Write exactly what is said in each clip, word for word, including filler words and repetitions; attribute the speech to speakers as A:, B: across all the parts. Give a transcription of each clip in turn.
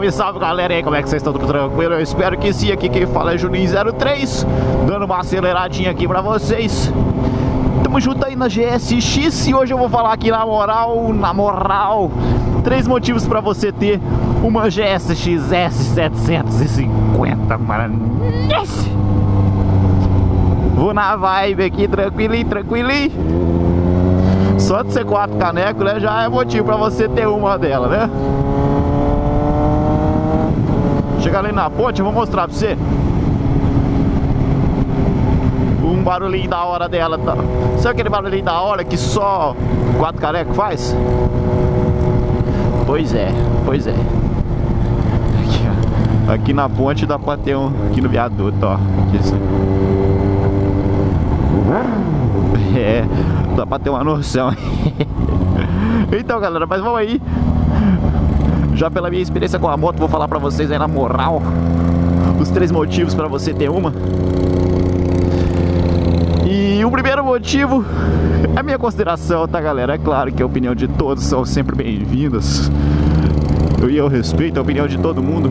A: Salve, salve galera, e aí, como é que vocês estão? Tudo tranquilo? Eu espero que sim. Aqui quem fala é Juninho zero três, dando uma aceleradinha aqui pra vocês. Tamo junto aí na G S X e hoje eu vou falar aqui na moral, na moral, três motivos pra você ter uma G S X S setecentos e cinquenta, mano. Vou na vibe aqui, tranquilinho, tranquilinho. Só de ser quatro canecos, né, já é motivo pra você ter uma dela, né? Chegar ali na ponte, eu vou mostrar pra você um barulhinho da hora dela, tá? Sabe aquele barulhinho da hora que só quatro canecos faz? Pois é, pois é. Aqui, ó. Aqui na ponte dá pra ter um, aqui no viaduto, ó. Aqui, assim. É, dá pra ter uma noção. Então galera, mas vamos aí. Já pela minha experiência com a moto, vou falar pra vocês aí na moral os três motivos pra você ter uma. E o primeiro motivo é a minha consideração, tá galera? É claro que a opinião de todos são sempre bem-vindas, e eu respeito a opinião de todo mundo,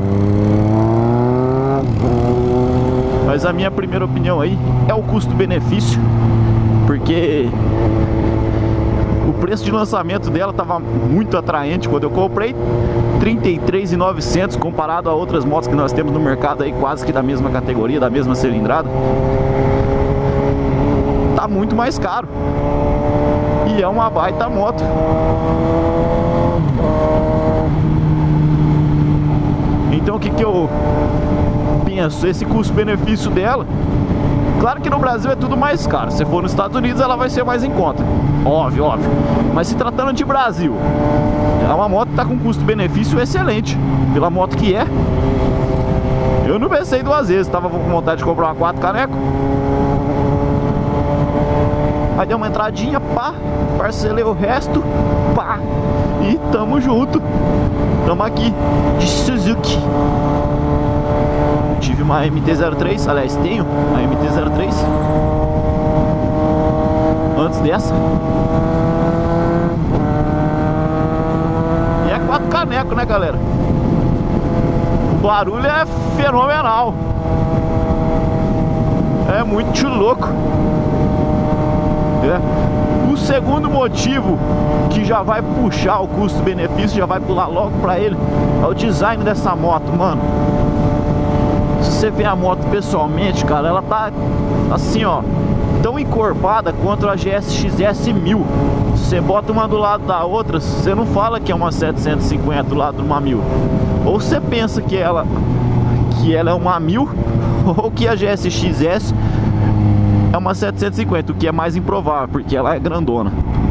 A: mas a minha primeira opinião aí é o custo-benefício. Porque o preço de lançamento dela estava muito atraente quando eu comprei, trinta e três mil e novecentos, comparado a outras motos que nós temos no mercado aí, quase que da mesma categoria, da mesma cilindrada. Tá muito mais caro. E é uma baita moto. Então o que que eu penso? Esse custo-benefício dela, claro que no Brasil é tudo mais caro. Se for nos Estados Unidos ela vai ser mais em conta, óbvio, óbvio. Mas se tratando de Brasil, é uma moto que tá com custo-benefício excelente. Pela moto que é, eu não pensei duas vezes. Tava com vontade de comprar uma quatro caneco. Aí deu uma entradinha, pá, parcelei o resto, pá, e tamo junto. Tamo aqui, de Suzuki. Tive uma M T zero três, aliás, tenho uma M T zero três antes dessa. E é quatro canecos, né galera? O barulho é fenomenal. É muito louco. É. O segundo motivo que já vai puxar o custo-benefício, já vai pular logo pra ele, é o design dessa moto, mano. Se você vê a moto pessoalmente, cara, ela tá assim, ó, tão encorpada quanto a G S X S mil. Se você bota uma do lado da outra, você não fala que é uma setecentos e cinquenta do lado de uma mil. Ou você pensa que ela, que ela é uma mil, ou que a G S X S é uma setecentos e cinquenta, o que é mais improvável, porque ela é grandona.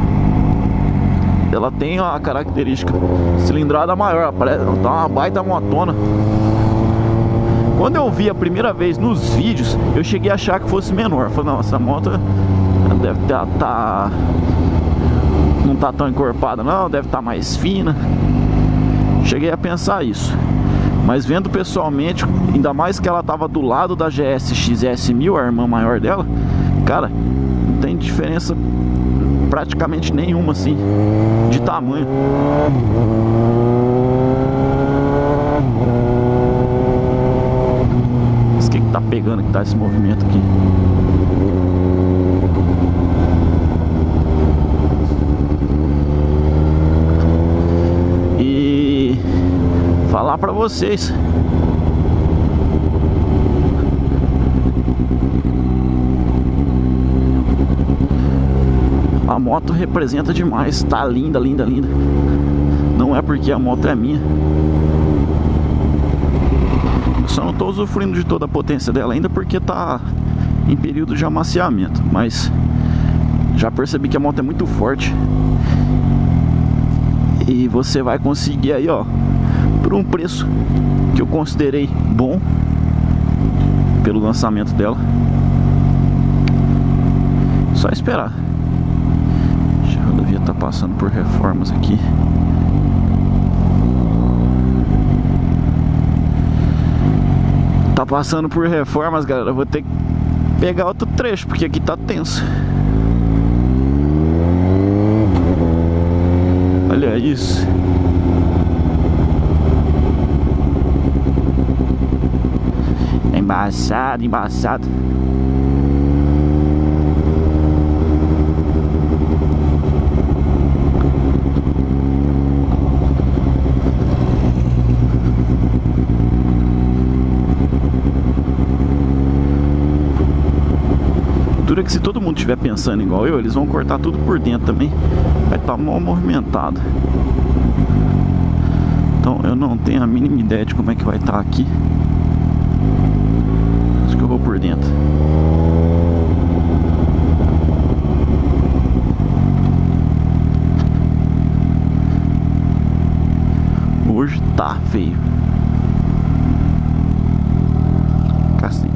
A: Ela tem uma característica cilindrada maior, parece tá uma baita motona. Quando eu vi a primeira vez nos vídeos, eu cheguei a achar que fosse menor. Eu falei, não, essa moto deve estar tá, não tá tão encorpada não, deve estar tá mais fina. Cheguei a pensar isso. Mas vendo pessoalmente, ainda mais que ela tava do lado da G S X S mil, a irmã maior dela, cara, não tem diferença praticamente nenhuma assim de tamanho. Mas o que que tá pegando que tá esse movimento aqui? E falar pra vocês, a moto representa demais, tá linda, linda, linda. Não é porque a moto é minha, eu só não tô usufruindo de toda a potência dela ainda porque tá em período de amaciamento, mas já percebi que a moto é muito forte. E você vai conseguir aí, ó, por um preço que eu considerei bom pelo lançamento dela. Só esperar. A rodovia tá passando por reformas aqui. Tá passando por reformas, galera. Eu vou ter que pegar outro trecho porque aqui tá tenso. Olha isso. embaçado, embaçado. Que se todo mundo estiver pensando igual eu, eles vão cortar tudo por dentro também. Vai estar mal movimentado. Então eu não tenho a mínima ideia de como é que vai estar aqui. Acho que eu vou por dentro. Hoje tá feio. Cacete.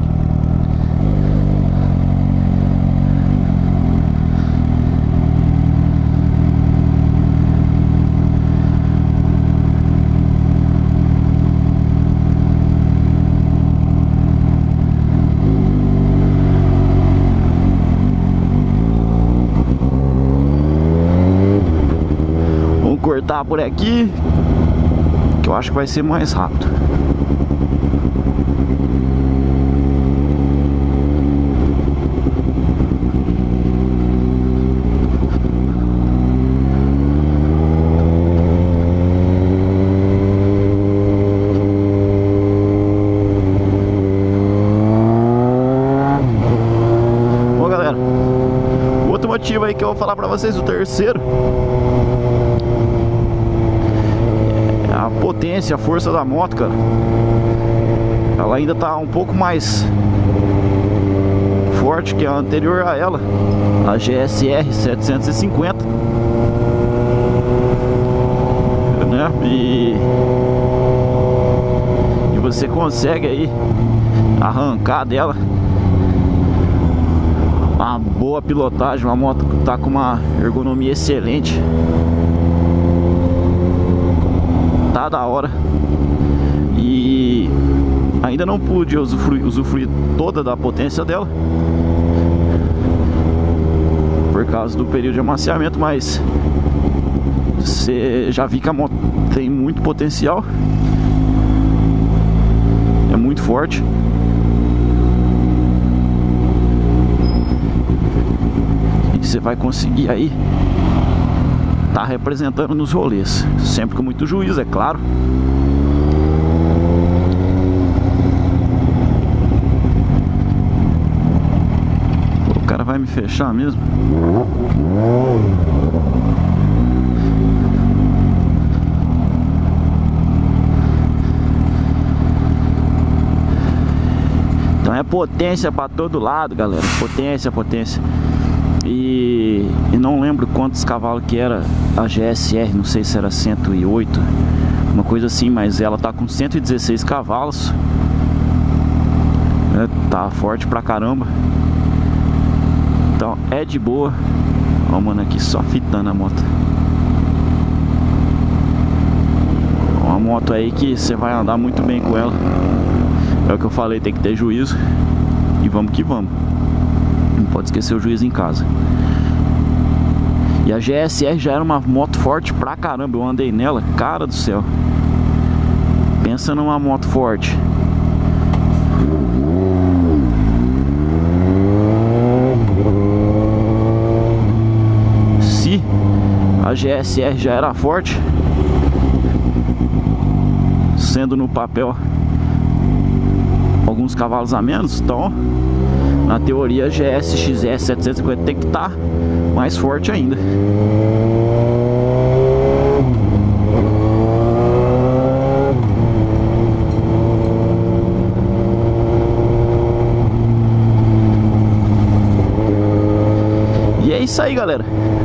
A: Cortar por aqui, que eu acho que vai ser mais rápido. Bom, galera, outro motivo aí que eu vou falar pra vocês, o terceiro, a potência, a força da moto, cara. Ela ainda tá um pouco mais forte que a anterior a ela, a G S R setecentos e cinquenta, né? E, e você consegue aí arrancar dela uma boa pilotagem, uma moto que tá com uma ergonomia excelente. Tá da hora. E ainda não pude usufruir, usufruir toda da potência dela por causa do período de amaciamento, mas você já vi que a moto tem muito potencial, é muito forte. E você vai conseguir aí tá representando nos rolês, sempre com muito juízo, é claro. Pô, o cara vai me fechar mesmo. Então é potência pra todo lado, galera. Potência, potência. E, e não lembro quantos cavalos que era a G S R, não sei se era cento e oito, uma coisa assim, mas ela tá com cento e dezesseis cavalos, né? Tá forte pra caramba. Então é de boa. Ó, mano, aqui só fitando a moto. Uma moto aí que você vai andar muito bem com ela. É o que eu falei, tem que ter juízo. E vamos que vamos. Não pode esquecer o juiz em casa. E a G S R já era uma moto forte pra caramba. Eu andei nela, cara do céu. Pensa numa moto forte. Se a G S R já era forte, sendo no papel alguns cavalos a menos, então na teoria a G S X R setecentos e cinquenta tem que estar mais forte ainda. E é isso aí, galera.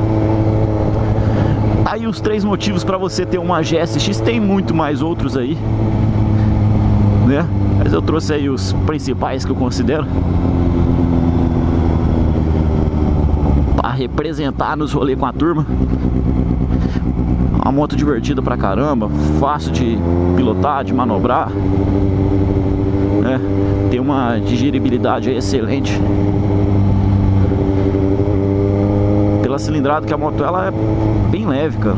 A: Aí os três motivos para você ter uma G S X. Tem muito mais outros aí, né? Mas eu trouxe aí os principais que eu considero para representar nos rolês com a turma. Uma moto divertida pra caramba, fácil de pilotar, de manobrar, né? Tem uma digeribilidade excelente. Pela cilindrada que a moto ela é bem leve, cara.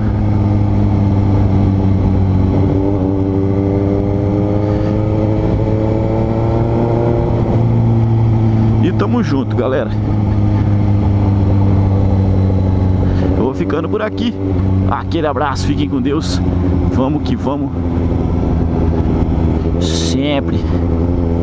A: junto, galera. Eu vou ficando por aqui. Aquele abraço, fiquem com Deus. Vamos que vamos. Sempre.